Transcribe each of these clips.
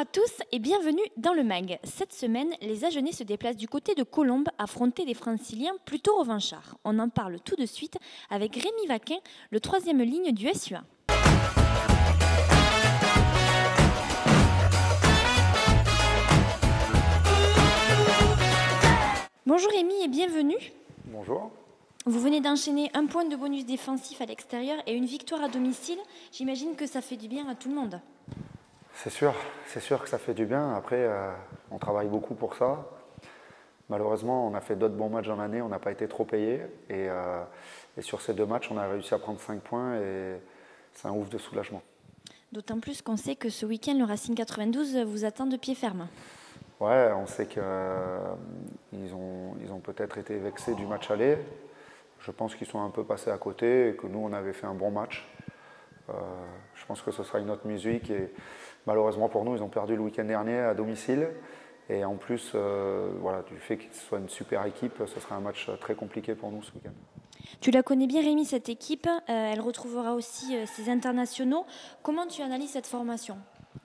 à tous et bienvenue dans le MAG. Cette semaine, les Agenais se déplacent du côté de Colombes affronter des Franciliens plutôt revanchards. On en parle tout de suite avec Rémi Vaquin, le troisième ligne du SUA. Bonjour Rémi et bienvenue. Bonjour. Vous venez d'enchaîner un point de bonus défensif à l'extérieur et une victoire à domicile. J'imagine que ça fait du bien à tout le monde. C'est sûr que ça fait du bien. Après, on travaille beaucoup pour ça. Malheureusement, on a fait d'autres bons matchs dans l'année, on n'a pas été trop payé. Et sur ces deux matchs, on a réussi à prendre 5 points et c'est un ouf de soulagement. D'autant plus qu'on sait que ce week-end, le Racing 92 vous attend de pied ferme. Ouais, on sait qu'ils ont peut-être été vexés du match aller. Je pense qu'ils sont un peu passés à côté et que nous, on avait fait un bon match. Je pense que ce sera une autre musique. Et malheureusement pour nous, ils ont perdu le week-end dernier à domicile. Et en plus, du fait qu'ils soient une super équipe, ce sera un match très compliqué pour nous ce week-end. Tu la connais bien, Rémi, cette équipe. Elle retrouvera aussi ses internationaux. Comment tu analyses cette formation ?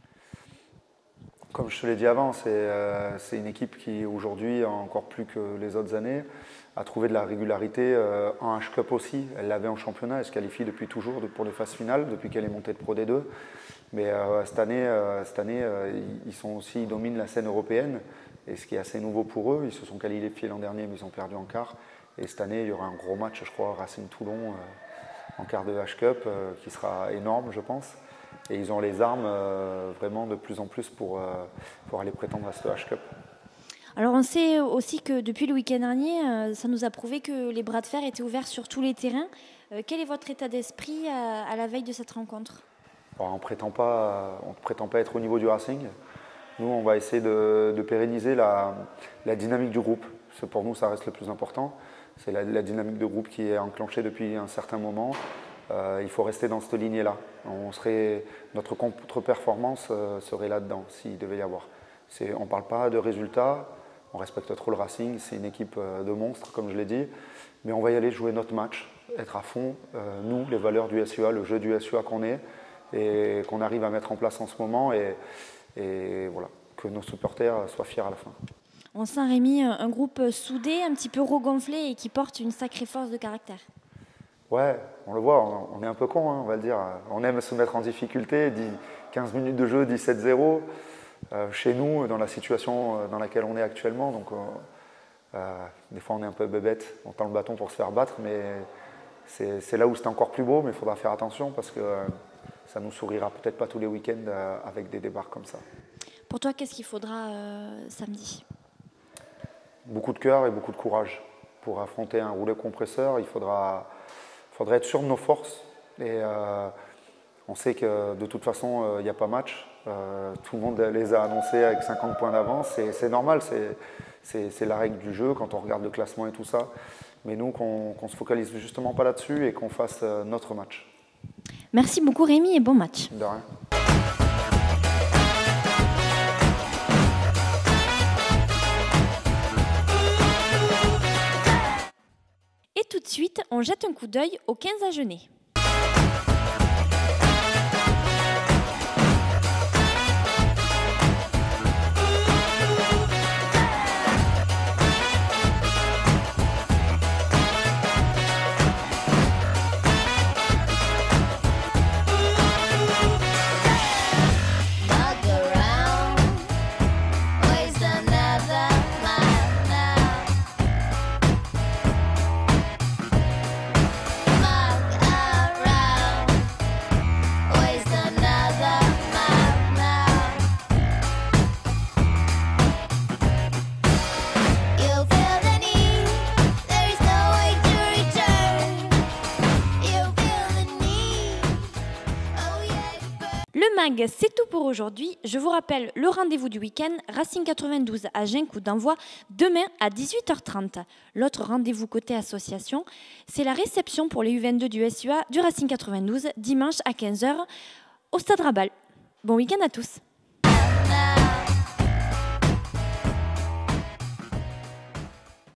Comme je te l'ai dit avant, c'est une équipe qui aujourd'hui, encore plus que les autres années, a trouvé de la régularité en H-Cup aussi. Elle l'avait en championnat, elle se qualifie depuis toujours pour les phases finales, depuis qu'elle est montée de Pro D2. Mais cette année, ils dominent la scène européenne, et ce qui est assez nouveau pour eux. Ils se sont qualifiés l'an dernier, mais ils ont perdu en quart. Et cette année, il y aura un gros match, je crois, Racing-Toulon en quart de H-Cup, qui sera énorme, je pense. Et ils ont les armes vraiment de plus en plus pour aller prétendre à ce H-Cup. Alors on sait aussi que depuis le week-end dernier, ça nous a prouvé que les bras de fer étaient ouverts sur tous les terrains. Quel est votre état d'esprit à la veille de cette rencontre ? On ne prétend pas être au niveau du Racing. Nous, on va essayer de pérenniser la dynamique du groupe. Pour nous, ça reste le plus important. C'est la dynamique de groupe qui est enclenchée depuis un certain moment. Il faut rester dans cette lignée-là. Notre contre-performance serait là-dedans, s'il devait y avoir. On ne parle pas de résultats, on respecte trop le Racing, c'est une équipe de monstres, comme je l'ai dit, mais on va y aller jouer notre match, être à fond, nous, les valeurs du SUA, le jeu du SUA qu'on est, et qu'on arrive à mettre en place en ce moment, et voilà, que nos supporters soient fiers à la fin. On sent, Rémi, un groupe soudé, un petit peu regonflé et qui porte une sacrée force de caractère. Ouais, on le voit, on est un peu con, hein, on va le dire. On aime se mettre en difficulté, 15 minutes de jeu, 17-0. Chez nous, dans la situation dans laquelle on est actuellement, donc des fois on est un peu bébête, on tend le bâton pour se faire battre, mais c'est là où c'est encore plus beau, mais il faudra faire attention parce que ça nous sourira peut-être pas tous les week-ends avec des débarques comme ça. Pour toi, qu'est-ce qu'il faudra samedi ? Beaucoup de cœur et beaucoup de courage. Pour affronter un rouleau compresseur, il faudrait être sûr de nos forces. Et on sait que de toute façon, il n'y a pas match. Tout le monde les a annoncés avec 50 points d'avance. C'est normal, c'est la règle du jeu quand on regarde le classement et tout ça. Mais nous, qu'on ne se focalise justement pas là-dessus et qu'on fasse notre match. Merci beaucoup Rémi et bon match. De rien. Et tout de suite, on jette un coup d'œil aux 15 Agenais. Le MAG, c'est tout pour aujourd'hui. Je vous rappelle le rendez-vous du week-end, Racing 92 à Agen, coup d'envoi demain à 18h30. L'autre rendez-vous côté association, c'est la réception pour les U22 du SUA du Racing 92, dimanche à 15h au Stade Rabal. Bon week-end à tous.